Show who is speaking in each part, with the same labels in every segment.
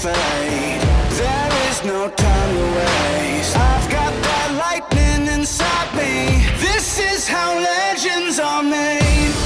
Speaker 1: fade. There is no time to waste. I've got that lightning inside me. This is how legends are made.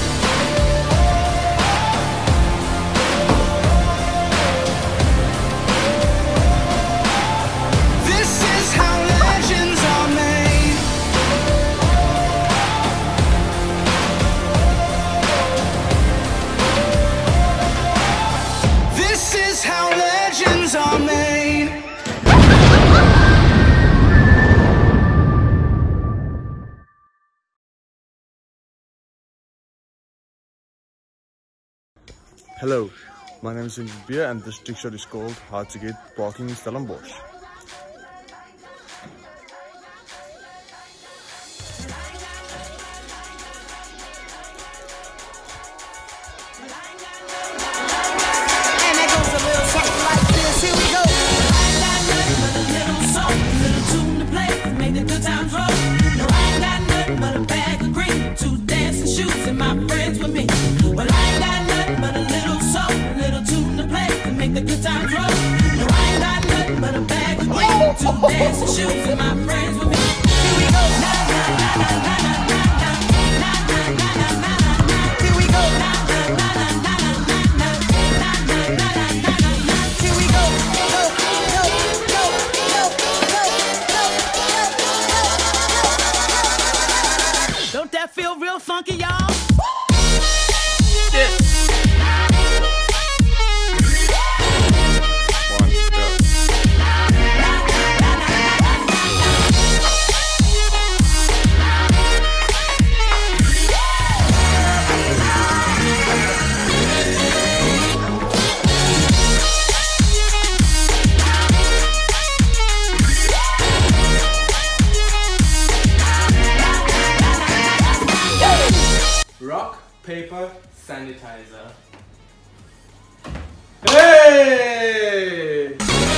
Speaker 2: Hello, my name is Pieke and this trick shot is called Hard to Get Parking in Stellenbosch.
Speaker 3: Dancing shoes and my friends with me. Here we go. Na na na na na na na na na na na na. Here we go. Na na na na na na na na na na na. Here we go. Go go go go go go. Don't that feel real funky, y'all? Yeah.
Speaker 4: Rock, paper, sanitizer. Hey!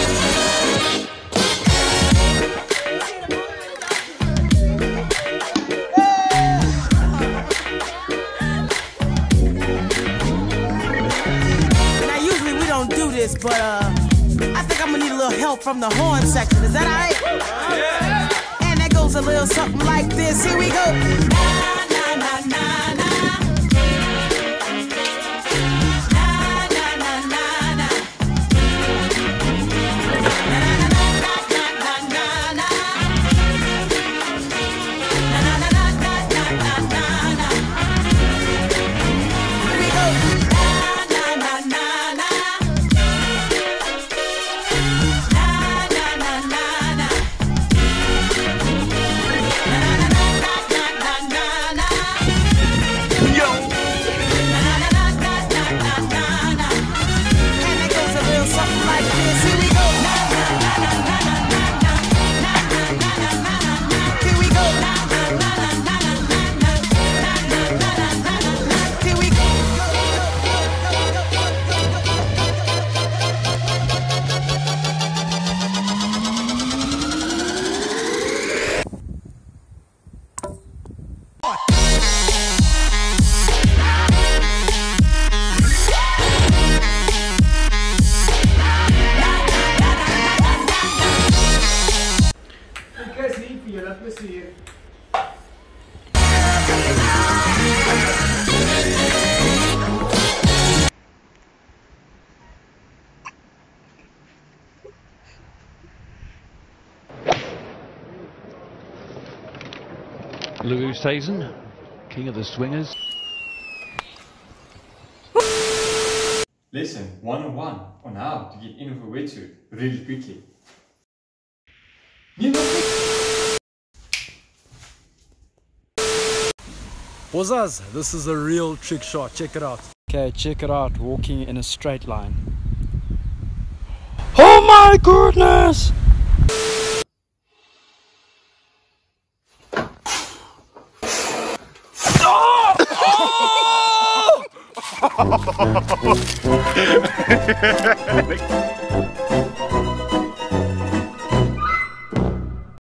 Speaker 3: Now usually we don't do this, but I think I'm gonna need a little help from the horn section. Is that alright?
Speaker 4: Yeah.
Speaker 3: And that goes a little something like this. Here we go. Na na na na na.
Speaker 5: Louis Sazen, king of the swingers.
Speaker 6: Lesson 101 on how to get in of a wetsuit really quickly.
Speaker 7: Bozaz, this is a real trick shot, check it out. Okay, check it out, walking in a straight line. Oh my goodness! Oh!